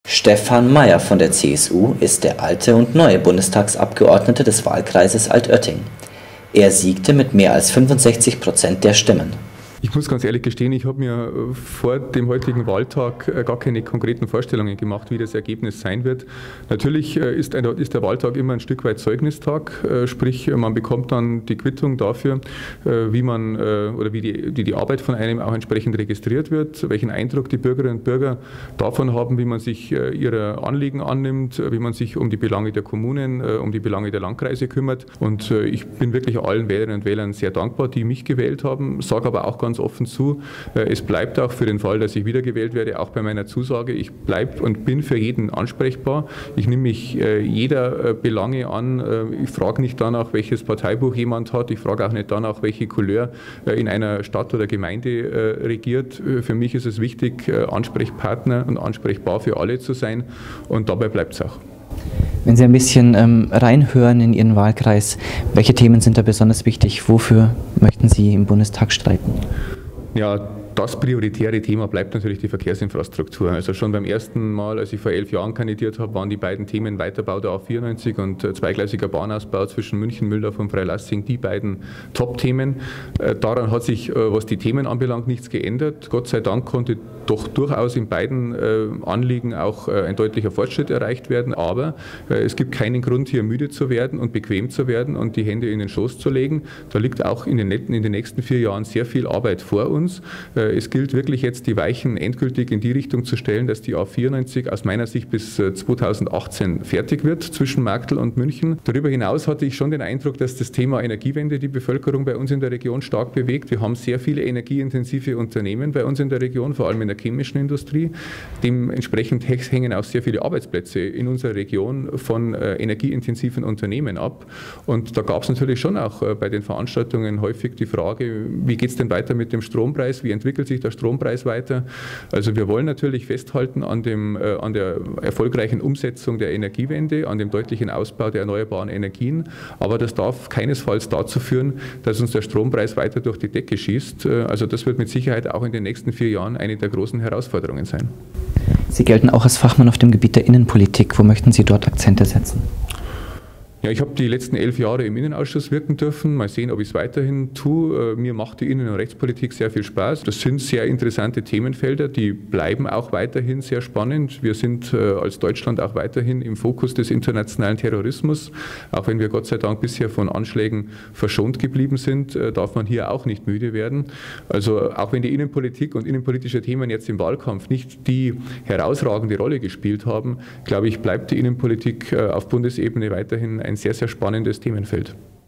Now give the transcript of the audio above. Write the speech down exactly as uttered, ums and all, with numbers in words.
Stefan Mayer von der C S U ist der alte und neue Bundestagsabgeordnete des Wahlkreises Altötting. Er siegte mit mehr als fünfundsechzig Prozent der Stimmen. Ich muss ganz ehrlich gestehen, ich habe mir vor dem heutigen Wahltag gar keine konkreten Vorstellungen gemacht, wie das Ergebnis sein wird. Natürlich ist, ein, ist der Wahltag immer ein Stück weit Zeugnistag, sprich man bekommt dann die Quittung dafür, wie man oder wie die, die, die Arbeit von einem auch entsprechend registriert wird, welchen Eindruck die Bürgerinnen und Bürger davon haben, wie man sich ihrer Anliegen annimmt, wie man sich um die Belange der Kommunen, um die Belange der Landkreise kümmert. Und ich bin wirklich allen Wählerinnen und Wählern sehr dankbar, die mich gewählt haben, sage aber auch ganz ganz offen zu. Es bleibt auch für den Fall, dass ich wiedergewählt werde, auch bei meiner Zusage, ich bleibe und bin für jeden ansprechbar. Ich nehme mich jeder Belange an. Ich frage nicht danach, welches Parteibuch jemand hat. Ich frage auch nicht danach, welche Couleur in einer Stadt oder Gemeinde regiert. Für mich ist es wichtig, Ansprechpartner und ansprechbar für alle zu sein, und dabei bleibt es auch. Wenn Sie ein bisschen ähm, reinhören in Ihren Wahlkreis, welche Themen sind da besonders wichtig? Wofür möchten Sie im Bundestag streiten? Ja, das prioritäre Thema bleibt natürlich die Verkehrsinfrastruktur. Also schon beim ersten Mal, als ich vor elf Jahren kandidiert habe, waren die beiden Themen Weiterbau der A vierundneunzig und zweigleisiger Bahnausbau zwischen München, Mühldorf und Freilassing die beiden Top-Themen. Daran hat sich, was die Themen anbelangt, nichts geändert. Gott sei Dank konnte doch durchaus in beiden Anliegen auch ein deutlicher Fortschritt erreicht werden. Aber es gibt keinen Grund, hier müde zu werden und bequem zu werden und die Hände in den Schoß zu legen. Da liegt auch in den, in den nächsten vier Jahren sehr viel Arbeit vor uns. Es gilt wirklich jetzt, die Weichen endgültig in die Richtung zu stellen, dass die A vierundneunzig aus meiner Sicht bis zweitausendachtzehn fertig wird zwischen Marktl und München. Darüber hinaus hatte ich schon den Eindruck, dass das Thema Energiewende die Bevölkerung bei uns in der Region stark bewegt. Wir haben sehr viele energieintensive Unternehmen bei uns in der Region, vor allem in der chemischen Industrie. Dementsprechend hängen auch sehr viele Arbeitsplätze in unserer Region von energieintensiven Unternehmen ab. Und da gab es natürlich schon auch bei den Veranstaltungen häufig die Frage, wie geht es denn weiter mit dem Strompreis, wie entwickelt sich der Strompreis weiter. Also wir wollen natürlich festhalten an, dem, äh, an der erfolgreichen Umsetzung der Energiewende, an dem deutlichen Ausbau der erneuerbaren Energien, aber das darf keinesfalls dazu führen, dass uns der Strompreis weiter durch die Decke schießt. Also das wird mit Sicherheit auch in den nächsten vier Jahren eine der großen Herausforderungen sein. Sie gelten auch als Fachmann auf dem Gebiet der Innenpolitik. Wo möchten Sie dort Akzente setzen? Ja, ich habe die letzten elf Jahre im Innenausschuss wirken dürfen. Mal sehen, ob ich es weiterhin tue. Mir macht die Innen- und Rechtspolitik sehr viel Spaß. Das sind sehr interessante Themenfelder, die bleiben auch weiterhin sehr spannend. Wir sind als Deutschland auch weiterhin im Fokus des internationalen Terrorismus. Auch wenn wir Gott sei Dank bisher von Anschlägen verschont geblieben sind, darf man hier auch nicht müde werden. Also auch wenn die Innenpolitik und innenpolitische Themen jetzt im Wahlkampf nicht die herausragende Rolle gespielt haben, glaube ich, bleibt die Innenpolitik auf Bundesebene weiterhin ein ein sehr, sehr spannendes Themenfeld.